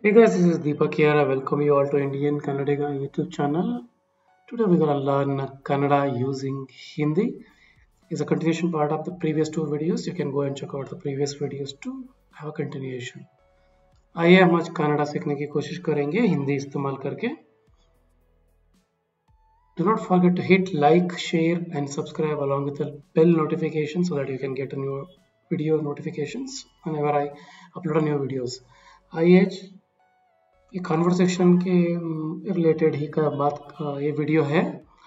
Hey guys, this is Deepak here. I welcome you all to Indian Kannadiga YouTube channel. Today we're gonna learn Kannada using Hindi. It's a continuation part of the previous two videos. You can go and check out the previous videos to have a continuation. आइए हम आज कन्नड़ा सीखने की कोशिश करेंगे हिंदी इस्तेमाल करके. Do not forget to hit like, share and subscribe along with the bell notification so that you can get a new video notifications whenever I upload a new videos. आइए ये कॉन्वर्सेशन के रिलेटेड ही का बात ये video है.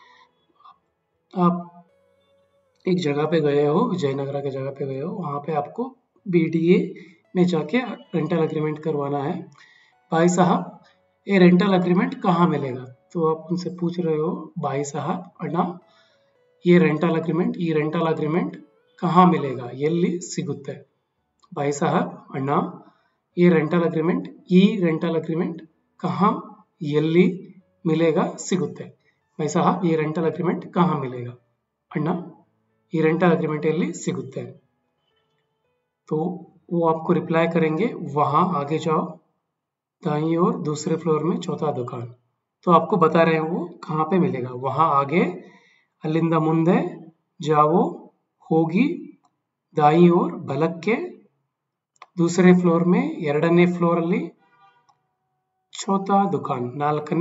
आप एक जगह पे गए हो, विजयनगरा के जगह पे गए हो, वहाँ पे आपको बीडीए में जाके रेंटल एग्रीमेंट करवाना है. भाई साहब ये रेंटल एग्रीमेंट कहाँ मिलेगा? तो आप उनसे पूछ रहे हो, भाई साहब अण्णा ये रेंटल एग्रीमेंट कहाँ मिलेगा, ಎಲ್ಲಿ ಸಿಗುತ್ತೆ? भाई साहब अण्णा ये रेंटल एग्रीमेंट कहाँ ಎಲ್ಲಿ मिलेगा ಸಿಗುತ್ತೆ? भाई साहब ये रेंटल एग्रीमेंट कहाँ मिलेगा? अण्णा ये रेंटल एग्रीमेंट ಎಲ್ಲಿ ಸಿಗುತ್ತೆ? तो वो आपको रिप्लाई करेंगे वहाँ आगे जाओ, दाईं ओर दूसरे फ्लोर में चौथा दुकान. तो आपको बता रहे हैं वो कहाँ पे मिलेगा. वहाँ आगे ಅಲ್ಲಿಂದ ಮುಂದೆ जाओ ಹೋಗಿ दाईं ओर ಬಲಕ್ಕೆ दूसरे फ्लोर में ಎರಡನೇ ಫ್ಲೋರ್ ಅಲ್ಲಿ चौथा दुकान ನಾಲ್ಕನೇ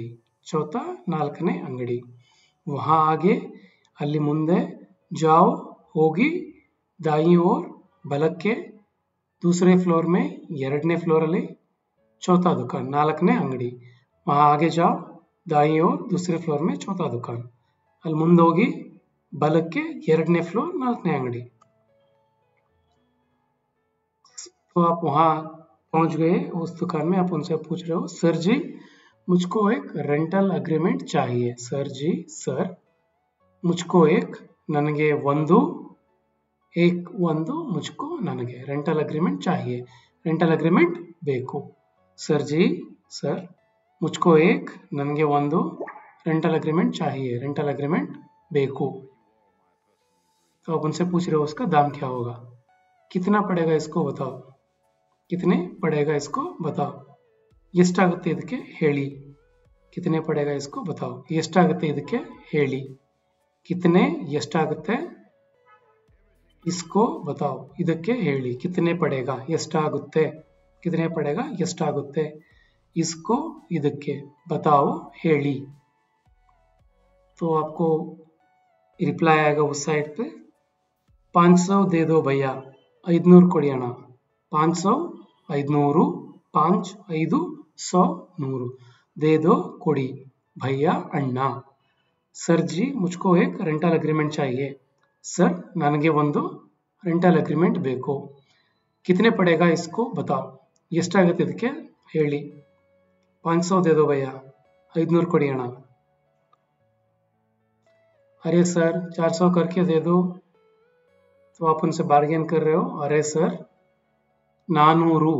ಅಂಗಡಿ. वहाँ आगे ಅಲ್ಲಿ ಮುಂದೆ जाओ ಹೋಗಿ दाईं ओर ಬಲಕ್ಕೆ दूसरे फ्लोर में ಎರಡನೇ फ्लोर ಅಲ್ಲಿ चौथा दुकान ನಾಲ್ಕನೇ अंगड़ी. वहाँ आगे जाओ दाईं ओर दूसरे फ्लोर में चौथा दुकान. ಅಲ್ಲಿ ಮುಂದೆ ಹೋಗಿ ಬಲಕ್ಕೆ ಎರಡನೇ फ्लोर ನಾಲ್ಕನೇ अंगड़ी. तो आप वहाँ पहुंच गए उस दुकान में. आप उनसे पूछ रहे हो, सर जी मुझको एक रेंटल एग्रीमेंट चाहिए. सर जी सर मुझको एक ನನಗೆ ಒಂದು मुझको ನನಗೆ रेंटल एग्रीमेंट चाहिए. रेंटल एग्रीमेंट ಬೇಕು. सर जी सर मुझको एक ನನಗೆ ಒಂದು रेंटल एग्रीमेंट चाहिए. रेंटल एग्रीमेंट ಬೇಕು. तो आप उनसे पूछ रहे हो उसका दाम क्या होगा, कितना पड़ेगा इसको बताओ, कितने पड़ेगा इसको बताओ. ಎಷ್ಟಾಗುತ್ತೆ ಇದಕ್ಕೆ ಹೇಳಿ. कितने पड़ेगा इसको बताओ. ಎಷ್ಟಾಗುತ್ತೆ ಇದಕ್ಕೆ ಹೇಳಿ. कितने ಎಷ್ಟಾಗುತ್ತೆ इसको बताओ ಇದಕ್ಕೆ ಹೇಳಿ. कितने पड़ेगा ಎಷ್ಟಾಗುತ್ತೆ, कितने पड़ेगा ಎಷ್ಟಾಗುತ್ತೆ इसको ಇದಕ್ಕೆ बताओ ಹೇಳಿ. तो आपको रिप्लाई आएगा उस साइड पे 500 दे दो भैया, 500 ಕೊಡಿ ಅಣ್ಣ. 500 500 5 5 100 100 दे दो ಕೊಡಿ भैया ಅಣ್ಣ. सर जी मुझको एक रेंटल एग्रीमेंट चाहिए. सर ನನಗೆ ಒಂದು रेंटल एग्रीमेंट ಬೇಕು. कितने पड़ेगा इसको बताओ ಎಷ್ಟಾಗುತ್ತೆ ಇದಕ್ಕೆ ಹೇಳಿ. 500 दे दो भैया, 500 ಕೊಡಿ ಅಣ್ಣ. अरे सर 400 करके दे दो. तो आप उनसे बार्गेन कर रहे हो. अरे सर 400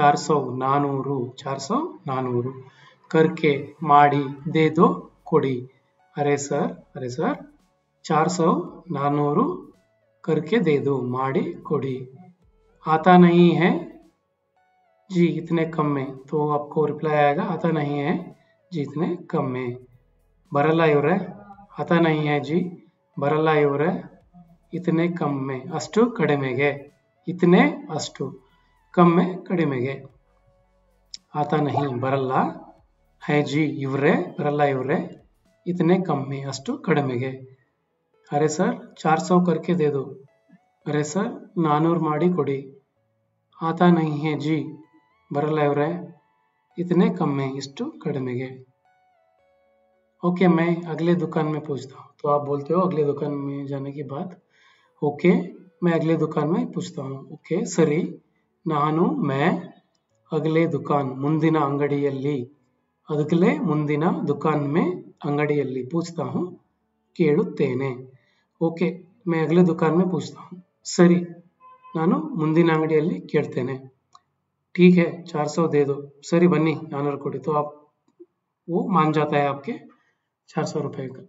400 करके ಮಾಡಿ दे दो ಕೊಡಿ. अरे सर 400 400 करके दे दो ಮಾಡಿ ಕೊಡಿ. आता नहीं है जी इतने कम में. तो आपको रिप्लाई आएगा आता नहीं है जी इतने कम में. ಬರಲ್ಲ ಇವ್ರೆ आता नहीं है जी ಬರಲ್ಲ ಇವ್ರೆ इतने कम में ಅಷ್ಟು ಕಡಿಮೆಗೆ. इतने ಅಷ್ಟು कम में ಕಡಿಮೆಗೆ. आता नहीं ಬರಲ್ಲ है जी ಇವ್ರೆ ಬರಲ್ಲ ಇವ್ರೆ इतने कम में ಅಷ್ಟು ಕಡಿಮೆಗೆ. अरे सर 400 करके दे दो. अरे सर 400 ಮಾಡಿ ಕೊಡಿ. आता नहीं है जी ಬರಲ್ಲ ಇವ್ರೆ इतने कम में ಇಷ್ಟು ಕಡಿಮೆಗೆ. ओके मैं अगले दुकान में पूछता हूँ. तो आप बोलते हो अगले दुकान में जाने की बात. ओके मैं अगले दुकान में पूछता हूँ. ओके सरी ನಾನು मैं अगले दुकान ಮುಂದಿನ ಅಂಗಡಿಯಲ್ಲಿ, अगले ಮುಂದಿನ दुकान में अंगಡಿಯಲ್ಲಿ पूछता हूँ ಕೇಳುತ್ತೇನೆ. ओके मैं अगले दुकान में पूछता हूँ. सरी ನಾನು ಮುಂದಿನ ಅಂಗಡಿಯಲ್ಲಿ ಕೇಳ್ತೇನೆ. ठीक है 400 दे दो. सरी बन्नी 400 ಕೊಡಿ. तो आप वो मान जाता है आपके 400 रुपए का.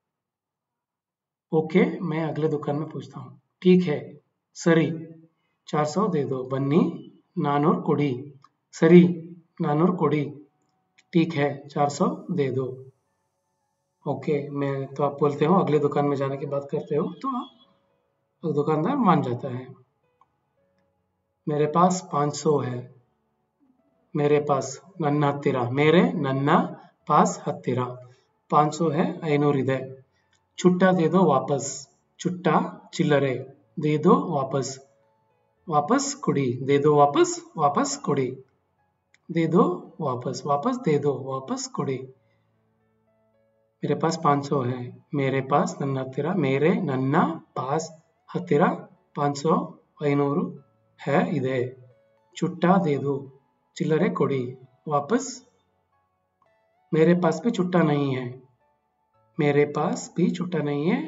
ओके मैं अगले दुकान में पूछता हूँ. ठीक है सरी 400 दे दो. बन्नी 400 ಕೊಡಿ. सरी 400 कोड़ी, ठीक है 400 दे दो। ओके, मैं तो आप बोलते हो अगले दुकान में जाने की बात करते हो तो दुकानदार मान जाता है। मेरे पास 500 है, मेरे पास ನನ್ನ ಹತ್ತಿರ, मेरे ನನ್ನ पास ಹತ್ತಿರ 500 है 500 ಇದೆ। छुट्टा दे दो वापस, छुट्टा चिल्लरे दे दो वापस, वापस कुड़ी दे दो वापस, वापस कुड़ी दे दो वापस, वापस दे दो वापस कुड़ी। मेरे पास 500 है, मेरे पास ನನ್ನ ಹತ್ತಿರ, मेरे ನನ್ನ पास ಹತ್ತಿರ 500 500 है ಇದೆ। छुट्टा दे दो चिल्लरे कोड़ी वापस। मेरे पास भी छुट्टा नहीं है, मेरे पास भी छुट्टा नहीं है।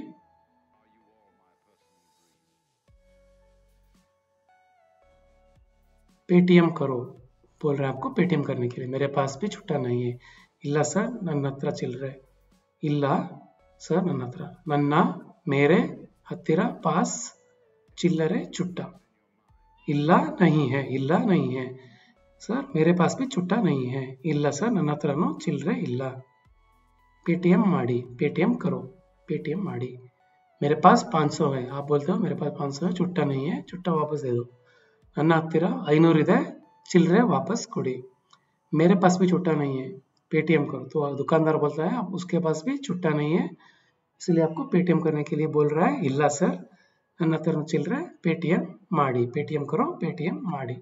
पेटीएम करो, बोल रहे हैं आपको पेटीएम करने के लिए। मेरे पास भी छुट्टा नहीं है, ಇಲ್ಲ ಸರ್ ನನ್ನ ಹತ್ರ ಚಿಲ್ಲರೆ, ಇಲ್ಲ ಸರ್ ನನ್ನ ಹತ್ರ, ನನ್ನ मेरे ಹತ್ತಿರ पास चिल्लरे छुट्टा, ಇಲ್ಲ नहीं है, ಇಲ್ಲ नहीं है सर मेरे पास भी छुट्टा नहीं है, ಇಲ್ಲ सर ನನ್ನ ಹತ್ರನೂ ಚಿಲ್ಲರೆ ಇಲ್ಲ। पेटीएम ಮಾಡಿ, पेटीएम करो, पेटीएम ಮಾಡಿ। मेरे पास 500 है, आप बोलते हो मेरे पास 500 है, छुट्टा नहीं है, छुट्टा वापस दे दो। ನನ್ನ ಹತ್ತಿರ 500 ಇದೆ, चिल्लरे वापस ಕೊಡಿ। मेरे पास भी छुट्टा नहीं है, पेटीएम करो। तो दुकानदार बोलता है आप उसके पास भी छुट्टा नहीं है, इसलिए आपको पेटीएम करने के लिए बोल रहा है। ಇಲ್ಲ सर ನನ್ನ ಹತ್ರ ಚಿಲ್ಲರೆ, पेटीएम ಮಾಡಿ, पेटीएम करो, पेटीएम ಮಾಡಿ।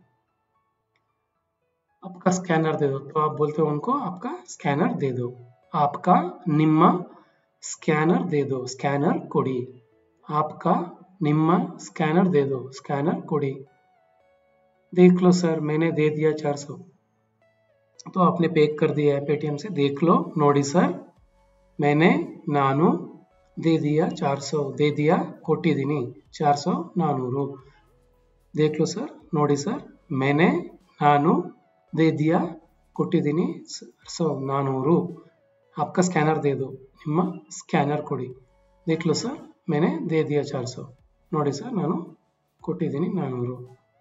आपका स्कैनर दे दो, तो आप बोलते हो उनको आपका स्कैनर दे दो, आपका ನಿಮ್ಮ स्कैनर दे दो, स्कैनर ಕೊಡಿ, आपका ನಿಮ್ಮ स्कैनर दे दो, स्कैनर ಕೊಡಿ। देख लो सर मैंने दे दिया 400, तो आपने पे कर दिया है पेटीएम से। देख लो ನೋಡಿ ಸರ್ मैंने ನಾನು दे दिया 400, दे दिया ಕೊಟ್ಟಿದ್ದೀನಿ 400 400। देख लो सर ನೋಡಿ ಸರ್ मैंने ನಾನು दे दिया ಕೊಟ್ಟಿದ್ದೀನಿ 400। आपका स्कैनर दे दो, ನಿಮ್ಮ स्कैनर ಕೊಡಿ। देख लो सर मैंने दे दिया 400, ನೋಡಿ सर ನಾನು ಕೊಟ್ಟಿದ್ದೀನಿ 400।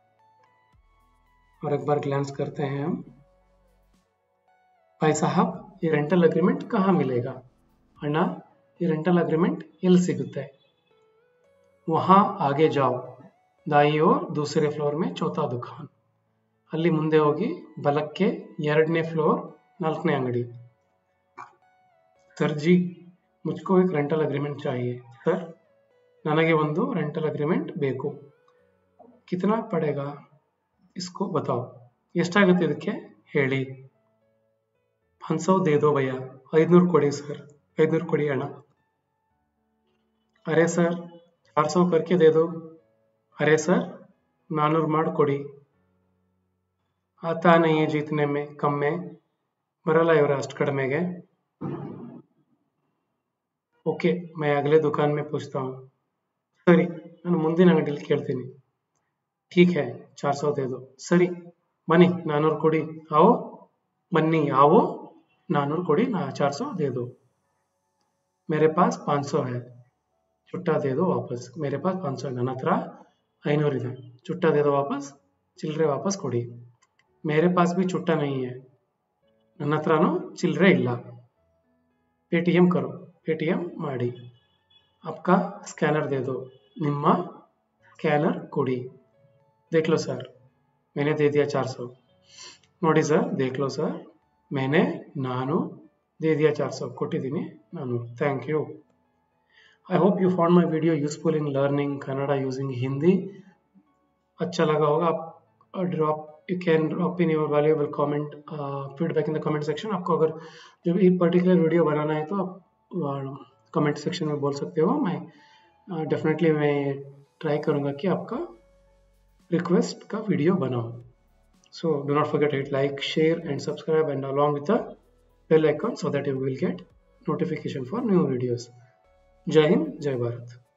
और एक बार ग्लैंस करते हैं हम। भाई साहब ये रेंटल अग्रीमेंट कहाँ मिलेगा? ಅಣ್ಣ ये रेंटल अग्रीमेंट ಎಲ್ಲಿ ಸಿಗುತ್ತೆ? वहाँ आगे जाओ, दाई ओर दूसरे फ्लोर में चौथा दुकान, ಅಲ್ಲಿ ಮುಂದೆ ಹೋಗಿ ಬಲಕ್ಕೆ 2ನೇ ಫ್ಲೋರ್ 4ನೇ ಅಂಗಡಿ। सर जी मुझको एक रेंटल अग्रीमेंट चाहिए। सर ನನಗೆ ಒಂದು रेंटल अग्रीमेंट ಬೇಕು, कितना पड़ेगा इसको बताओ, ಎಷ್ಟಾಗುತ್ತೆ ಇದಕ್ಕೆ ಹೇಳಿ। 500 दे दो भैया, 500 ಕೊಡಿ ಸರ್, 500 ಕೊಡಿ ಅಣ್ಣ। अरे सर 400 करके दे दो, अरे सर 400 ಮಾಡಿ ಕೊಡಿ। आता नहीं है जीतने में, कम में ಬರಲ್ಲ ಇವರ ಅಷ್ಟು ಕಡಿಮೆಗೆ। ओके मैं अगले दुकान में पूछता हूँ, सरी ನಾನು ಮುಂದಿನ ಅಂಗಡಿಯಲ್ಲಿ ಕೇಳ್ತೀನಿ। ठीक है 400 दे दो, सरी ಬನ್ನಿ 400 ಕೊಡಿ, आओ बन्नी आओ 400 ಕೊಡಿ, 400 दे दो। मेरे पास 500 है, छुट्टा दे दो वापस, मेरे पास 500 है, ನನ್ನ ಹತ್ರ 500 ಇದೆ, छुट्टा दे दो वापस, चिल्लरे वापस ಕೊಡಿ। मेरे पास भी छुट्टा नहीं है, ನನ್ನ ಹತ್ರನೂ ಚಿಲ್ಲರೆ ಇಲ್ಲ। पेटीएम करो, पेटीएम ಮಾಡಿ। आपका स्कैनर दे दो, ನಿಮ್ಮ स्कैनर ಕೊಡಿ। देख लो सर मैंने दे दिया 400, ನೋಡಿ ಸರ್ देख लो सर मैंने ನಾನು दे दिया 400 ಕೊಟ್ಟಿದ್ದೀನಿ ನಾನು। Thank you. I hope you found my video useful in learning Kannada using Hindi. अच्छा लगा होगा आप drop, you can drop in your valuable comment feedback in the comment section. आपको अगर जो भी पर्टिकुलर वीडियो बनाना है तो आप कमेंट सेक्शन में बोल सकते हो। मैं डेफिनेटली मैं ट्राई करूँगा कि आपका रिक्वेस्ट का वीडियो बनाऊँ। So do not forget to hit like, share and subscribe, and along with the bell icon so that you will get notification for new videos. Jai Hind, Jai Bharat.